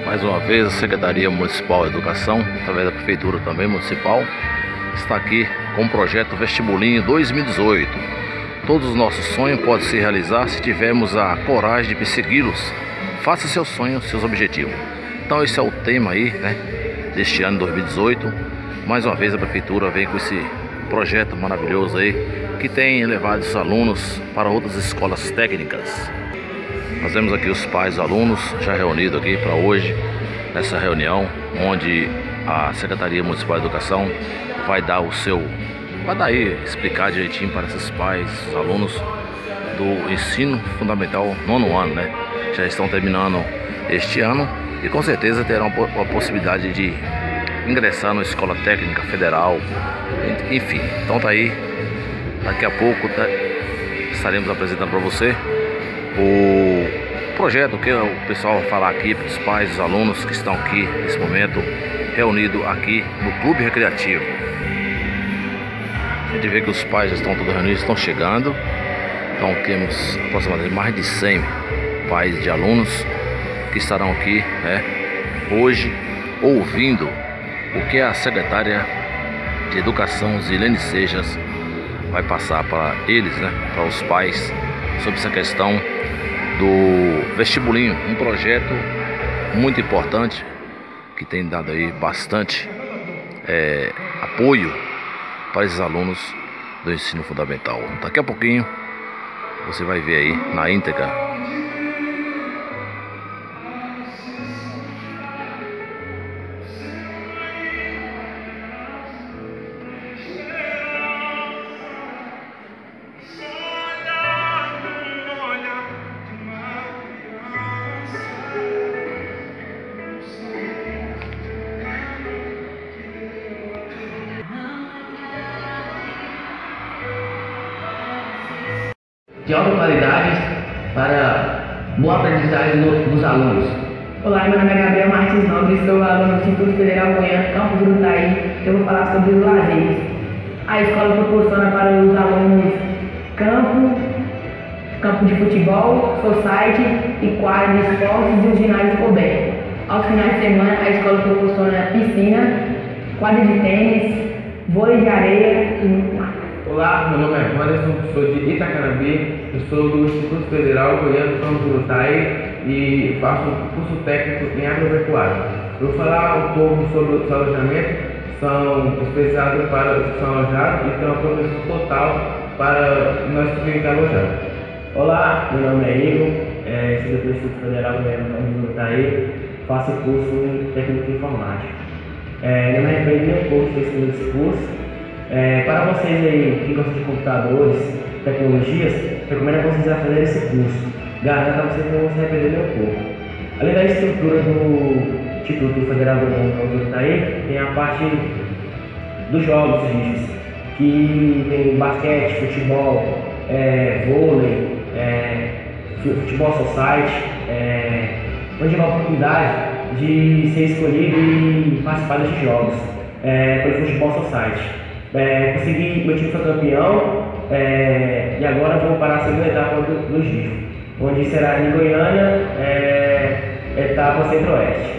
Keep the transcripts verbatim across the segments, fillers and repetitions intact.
Mais uma vez a Secretaria Municipal de Educação, através da Prefeitura também municipal, está aqui com o projeto Vestibulinho dois mil e dezoito. Todos os nossos sonhos podem se realizar se tivermos a coragem de persegui-los. Faça seus sonhos, seus objetivos. Então esse é o tema aí, né, deste ano dois mil e dezoito. Mais uma vez a Prefeitura vem com esse projeto maravilhoso aí, que tem levado os alunos para outras escolas técnicas. Nós vemos aqui os pais e alunos já reunidos aqui para hoje, nessa reunião, onde a Secretaria Municipal de Educação vai dar o seu, vai dar aí, explicar direitinho para esses pais, os alunos do ensino fundamental nono ano, né? Já estão terminando este ano e com certeza terão a possibilidade de ingressar na escola técnica federal, enfim. Então tá aí, daqui a pouco tá, estaremos apresentando para você o projeto que o pessoal vai falar aqui para os pais, os alunos que estão aqui nesse momento reunidos aqui no Clube Recreativo. A gente vê que os pais já estão todos reunidos, estão chegando. Então temos aproximadamente mais de cem pais de alunos que estarão aqui, né, hoje ouvindo o que a secretária de Educação, Zilene Sejas, vai passar para eles, né, para os pais, sobre essa questão do vestibulinho, um projeto muito importante que tem dado aí bastante é, apoio para esses alunos do ensino fundamental. Daqui a pouquinho você vai ver aí na íntegra. De alta qualidade para boa aprendizagem do, dos alunos. Olá, meu nome é Gabriel Martins Nobre, sou aluno do Instituto Federal Goiano, Campus Urutaí. Eu vou falar sobre os lazeres. A escola proporciona para os alunos campo, campo de futebol, society e quadra de esportes e os ginásios cobertos. Aos finais de semana, a escola proporciona piscina, quadra de tênis, vôlei de areia e muito mais. Olá, meu nome é Wanderson, sou de Itacanabê, eu sou do Instituto Federal Goiano, Campus Urutaí e faço curso técnico em agropecuária. Eu vou falar um pouco sobre os alojamentos, são especializados para os que são alojados e tem uma proteção total para nós que ficamos alojados. Olá, meu nome é Igor, é, sou do Instituto Federal Goiano, Campus Urutaí, faço curso em técnico informática. É, eu me arrependi um pouco de ter esse curso. É, para vocês aí que gostam de computadores, tecnologias, recomendo a vocês a fazer esse curso. Garanto a vocês que não vão se arrepender nem um pouco. Além da estrutura do Instituto Federal do Urutaí, tem a parte dos jogos rígidos, que tem basquete, futebol, é, vôlei, é, futebol society, é, onde há a oportunidade de ser escolhido e participar desses jogos, é, pelo futebol society. É, consegui, meu time foi campeão é, e agora vou para a segunda etapa do, do giro, onde será em Goiânia, é, etapa centro-oeste.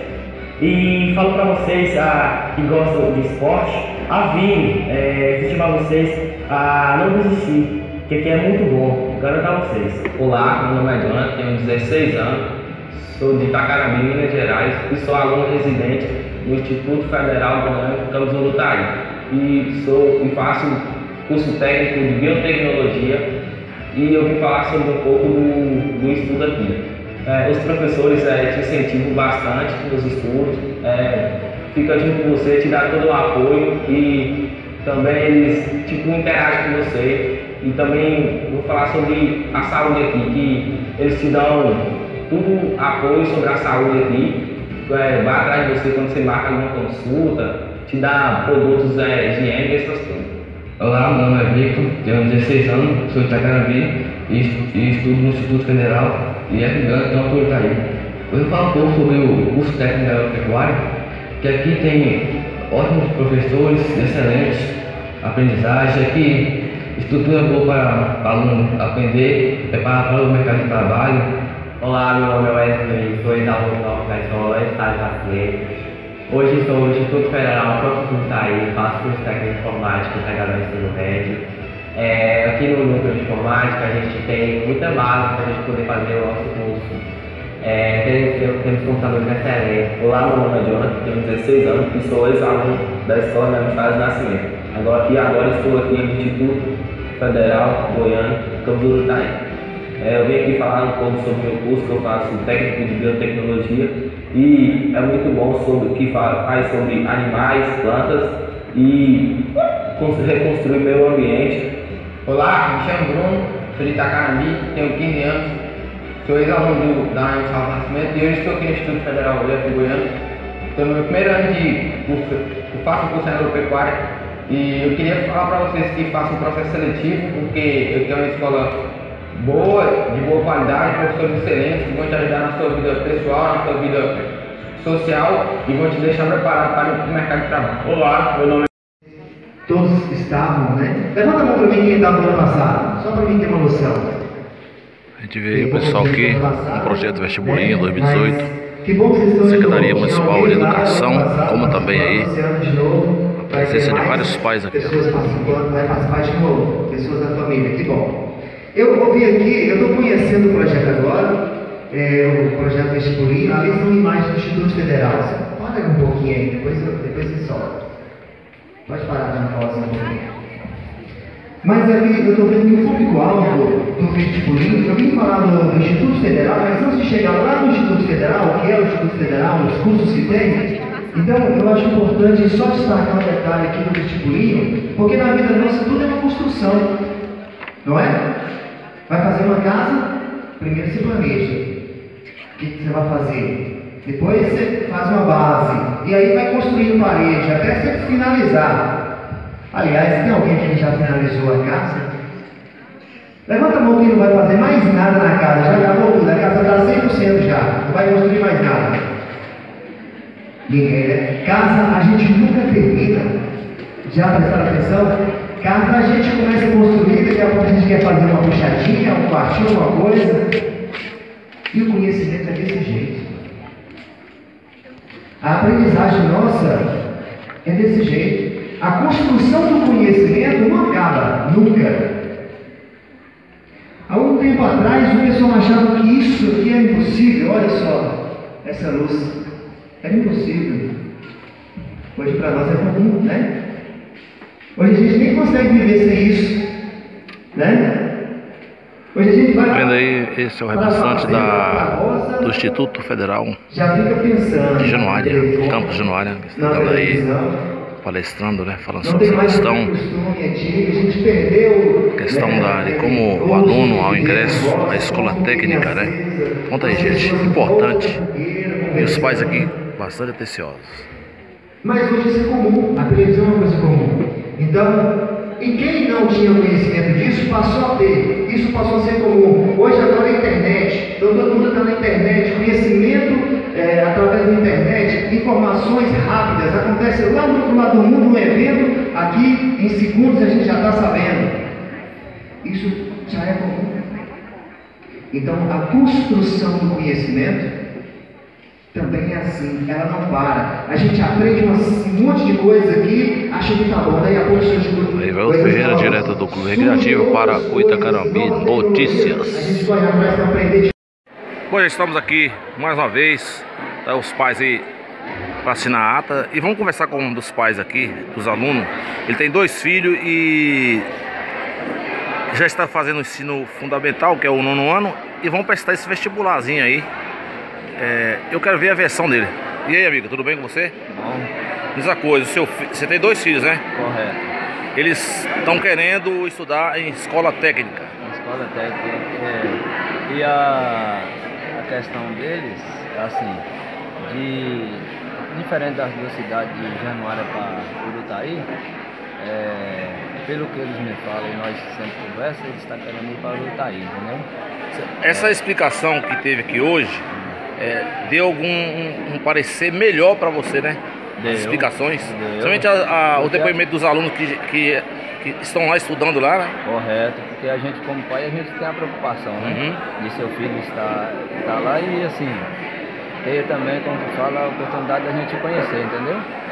E falo para vocês a, que gostam de esporte, a virem, é, incentivar vocês a não desistir, que aqui é muito bom, garanto a vocês. Olá, meu nome é Jonathan, tenho dezesseis anos, sou de Itacarami, Minas Gerais e sou aluno residente do Instituto Federal Goiano, Campus Urutaí. E, sou, e faço curso técnico de biotecnologia e eu vim falar sobre um pouco do, do estudo aqui. É, os professores é, te incentivam bastante nos estudos, é, ficam junto com você, te dão todo o apoio e também eles tipo, interagem com você. E também vou falar sobre a saúde aqui, que eles te dão todo apoio sobre a saúde aqui, é, vai atrás de você quando você marca alguma consulta, te dá produtos é, higiênicos e essas coisas. Olá, meu nome é Victor, tenho dezesseis anos, sou de Itacarami e estudo no Instituto Federal e é gigante, então estou Itaí. Eu vou falar um pouco sobre o curso técnico de agropecuária, que aqui tem ótimos professores, excelentes aprendizagem, aqui estrutura boa para o aluno aprender, preparar para o mercado de trabalho, Olá, meu nome é Wesley, sou ex-aluno da escola Estádio Paciente. Hoje estou no Instituto Federal Campus Itaí, faço curso técnico de informática integrado ao ensino médio. É, aqui no núcleo de informática a gente tem muita base para a gente poder fazer o nosso curso. É, temos, temos computadores excelentes. Olá, meu nome é Jonathan, tenho dezesseis anos e sou ex-aluno da Escola Universitária de Nascimento. Agora, e agora estou aqui no Instituto Federal Goiano, Campus Itaí. É, eu vim aqui falar um pouco sobre o meu curso que eu faço, técnico de biotecnologia, e é muito bom sobre que faz sobre animais, plantas e reconstruir o meio ambiente. Olá, me chamo Bruno, sou de Itacarami, tenho quinze anos, sou ex-aluno da Universidade de Nascimento e hoje estou aqui no Instituto Federal Goiano. Estou no meu primeiro ano de curso, eu faço curso em agropecuária e eu queria falar para vocês que façam um processo seletivo, porque eu tenho uma escola boa, de boa qualidade, professores excelentes que vão te ajudar na sua vida pessoal, na sua vida social e vão te deixar preparado para o mercado de trabalho. Olá, meu nome é... Todos estavam, né? Levanta a mão para mim quem estava no ano passado, só para mim ter uma noção. A gente vê aí o pessoal aqui no projeto Vestibulinho dois mil e dezoito, que bom que vocês estão Secretaria de Municipal de Educação, como também aí de novo, a presença de vários pais aqui. Pessoas participando, vai participar de novo, pessoas da família, que bom. Eu ouvi aqui, eu estou conhecendo o projeto agora, é, o projeto Vestibulinho, ali são imagens do Instituto Federal. Você para um pouquinho aí, depois, depois você solta. Pode parar na pausa um pouquinho. Mas ali eu estou vendo que o público-alvo do Vestibulinho, eu vim falar do, do Instituto Federal, mas antes de chegar lá no Instituto Federal, o que é o Instituto Federal, os cursos que tem, então eu acho importante só destacar um detalhe aqui do Vestibulinho, porque na vida nossa tudo é uma construção, não é? Vai fazer uma casa, primeiro você planeja o que você vai fazer, depois você faz uma base, e aí vai construindo parede até você finalizar. Aliás, tem alguém que já finalizou a casa? Levanta a mão que não vai fazer mais nada na casa, já acabou tudo, a casa está cem por cento já, não vai construir mais nada. Ninguém, né? Casa a gente nunca termina, já prestaram atenção? Casa a gente começa a construir, daqui a pouco a gente quer fazer uma puxadinha, um quartinho, uma coisa. E o conhecimento é desse jeito. A aprendizagem nossa é desse jeito. A construção do conhecimento não acaba, nunca. Há um tempo atrás o pessoal achava que isso aqui é impossível. Olha só, essa luz era impossível. Hoje para nós é comum, né? Hoje a gente nem consegue viver sem isso, né? Hoje a gente vai... Vendo aí, esse é o representante da, do Instituto Federal já fica pensando, de Januária, Campus Januária, que está dando aí, palestrando, né? Falando sobre essa questão, questão da, de como o aluno, ao ingresso à escola técnica, né? Conta aí, gente, importante. E os pais aqui, bastante atenciosos. Mas hoje isso é comum, a televisão é uma coisa comum. Então, e quem não tinha conhecimento disso, passou a ter. Isso passou a ser comum. Hoje agora a internet, então todo mundo está na internet, conhecimento é, através da internet, informações rápidas, acontece lá do outro lado do mundo, um evento, aqui em segundos a gente já está sabendo. Isso já é comum. Então a construção do conhecimento também é assim, ela não para. A gente aprende uma, um monte de coisa aqui, acha que tá bom, daí a pouco surge tudo. Evaldo Ferreira, direto do Clube Recreativo para o Itacarambi Notícias. A gente corre atrás para aprender de... Bom, já estamos aqui mais uma vez, tá, os pais aí para assinar a ata. E vamos conversar com um dos pais aqui, dos alunos. Ele tem dois filhos e já está fazendo o ensino fundamental, que é o nono ano, e vão prestar esse vestibularzinho aí. É, eu quero ver a versão dele. E aí, amigo, tudo bem com você? Bom. Diz a coisa, seu, você tem dois filhos, né? Correto. Eles estão querendo estudar em escola técnica. Escola técnica, é. E a, a questão deles é assim, de diferente das duas cidades de Januária para Urutaí, é, pelo que eles me falam e nós sempre conversamos, eles estão querendo ir para Urutaí, entendeu? Essa explicação que teve aqui hoje, É, deu algum um, um parecer melhor para você, né? Deu. as explicações? Deu. Somente a, a, o Porque- depoimento dos alunos que, que, que estão lá estudando lá, né? Correto, porque a gente como pai, a gente tem a preocupação, né? Uhum. De seu filho estar, estar lá e assim, ter também, como tu fala, a oportunidade da gente conhecer, entendeu?